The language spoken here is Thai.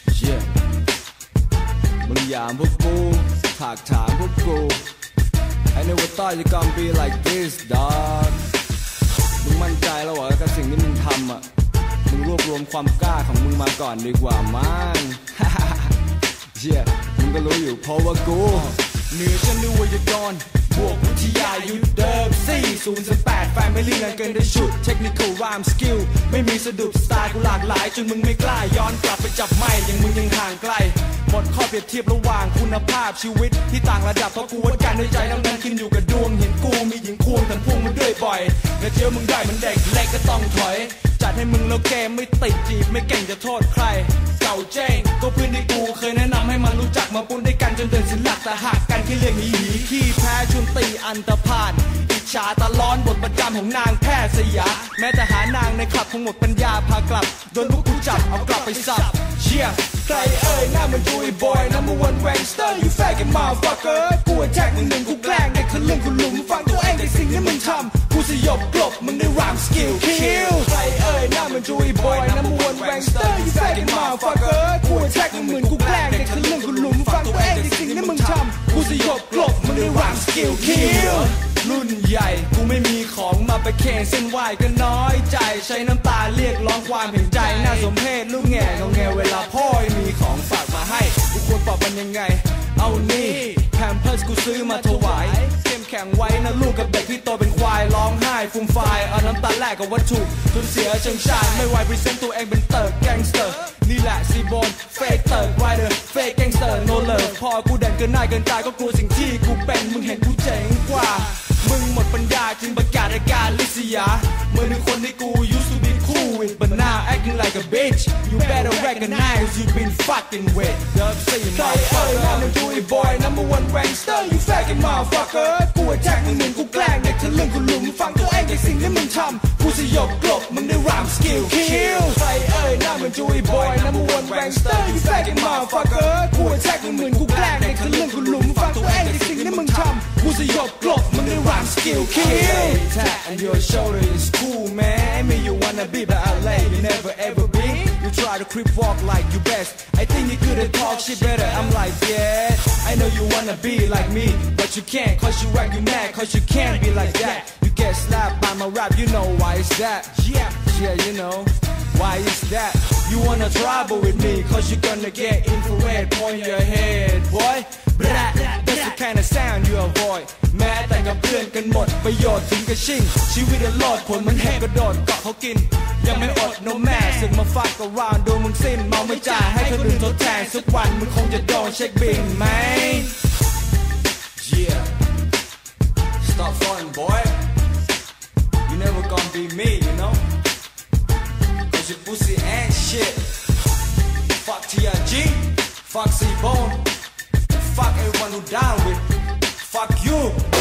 yeah มึงอย่าพวกกูถากถางพวกกู I never thought you gonna be like this dog มึงมั่นใจแล้ววะกับสิ่งที่มึงทำอ่ะมึงรวบรวมความกล้าของมึงมาก่อนดีกว่ามั้ง yeah มึงก็รู้อยู่เพราะว่ากูเหนือฉันนึกว่าจะโดนบวกวิทยายุทธเดิม408แฟนไม่เลี่ยงกันได้ชุด Technical Rhyme Skill ไม่มีสะดุดสไตล์กูหลากหลายจนมึงไม่กล้าย้อนกลับไปจับไม่ยังมึงยังห่างไกลหมดข้อเปรียบเทียบระหว่างคุณภาพชีวิตที่ต่างระดับเพราะกูวัดกันด้วยใจทั้งนั้นขึ้นอยู่กับดวงเห็นกูมีหญิงควงกันพุ่งมาด้วยบ่อยและเจอมึงได้มันเด็กเล็กก็ต้องถอยจัดให้มึงแล้วเกมไม่ติดจีบไม่เก่งจะโทษใครเก่าเจ้งก็เพื่อนที่กูเคยแนะนำให้มันรู้จักมาปุ้นด้วยกันจนเดินสินหลักแต่หักกันแค่เรื่องนี้ขี้แพ้ชวนตีอันตรพานอิจฉาตะล้อนบทประจำของนางแพทย์สยาแม้แต่หานางในคลับคงหมดปัญญาพากลับโดนพวกกูจับเอากลับไปสับเชี่ยใครเอ่ยหน้ามันดูไอ้บอยnumber one gangster you faggot motherfucker กูแท็กมึงหนึ่งกูแกล้งในทะลึ่งกูหลุมฟังตัวเองในสิ่งที่มึงทำกูสยบกลบมึงได้ rhyme skill kill ใครเอ่ยหน้ามันดูไอ้บอยnumber one gangster you faggot motherfucker กูแท็กมึงเหมือนกูแกล้งในทะลึ่งกูหลุมฟังตัวเองในสิ่งที่มึงทำกูสยบกลบมึงได้ rhyme skill killรุ่นใหญ่กูไม่มีของมาไปเคนเส้นไหวก็น้อยใจใช้น้ำตาเรียกร้องความเห็นใจน่าสมเพชลูกแง่งงแงเวลาพ่อมีของฝากมาให้กูควรตอบมันยังไงเอานี่แพมเพิร์สกูซื้อมาถวายเข้มแข็งไว้นะลูกกับเด็กที่โตเป็นควายร้องไห้ฟูมไฟเอาน้ำตาแลกกับวัตถุจนเสียเชิงชาญไม่ไหวพรีเซนต์ตัวเองเป็นเติร์ดแก๊งสเตอร์นี่แหละซีโบนเฟกเติร์ดไรเดอร์เฟกแก๊งสเตอร์โนเลิฟพอกูเด่นเกินหน้าเกินตาก็กลัวสิ่งที่กูเป็นมึงเห็นกูเจ๋งกว่ามึงหมดปัญญาจึงประกาศอาการลิษยาเมื่อหนึ่งคนที่กู used to be cool with but now acting like a bitch you better recognize you've been fucking with Dub C motherfucker หน้ามันดูไอ้บอย number one gangster you faggot motherfucker กูแท็กมึงเหมือนกูแกล้งเด็กทะลึ่งกูหลุมฟังตัวเองในสิ่งที่มึงทำกูสยบกลบมึงได้ rhyme skill kill ใครเอ่ยหน้ามันดูไอ้บอย number one gangster you faggot motherfucker กูแท็กมึงเหมือนกูแกล้งเด็กทะลึ่งกูหลุมฟังตัวเองในสิ่งที่มึงทำกูสยบกลบมึงได้rhyme skill kill tap on your shoulder is cool man I mean you wanna be but LA you never ever be you try to creep walk like you best I think you could have talk shit better I'm like yeah I know you wanna be like me but you can't cause you act you mad cause you can't be like that you get slapped by my rap you know why is that yeah you know why is that you wanna trouble with me cause you gonna get infrared point your head boy that's the kind of sound you avoid แม้แต่กับเพื่อนกันหมดประโยชน์ถึงกระชิงชีวิตโลดผลมันแหกกระโดดเกาะเขากินยังไม่อดนมแม่สึกมาฟักกับราวดูมึงสิ้นเมาไม่จ่ายให้คนอื่นทดแทนสักวันมึงคงจะโดนเช็คบินไหม yeah stop frontin' boy you never gonna be me you know cause you pussy ain't shit fuck TRG fuck C-Bone fuck everyone who down with fuck you